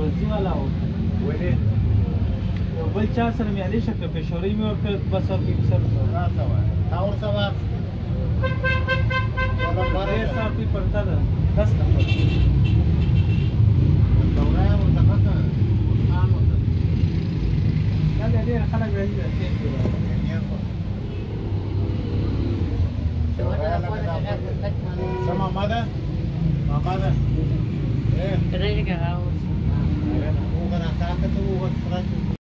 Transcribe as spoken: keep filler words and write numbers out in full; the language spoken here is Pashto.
فیروزي والا و ولې یو بل چا سره مې علی شکل پېښوري مې ورکړ دوه سوه روپۍ مې سره دا سوه تا ورته واخیستې ډېر سوه روپۍ پرته ده دس نمبر دورا یې ورته ښه کړه خان ورته دا ډېر خلک راځي دا ټیم کې څه ماما ده ماما ده Pero hay que agarrar. وګوره تا ته ووت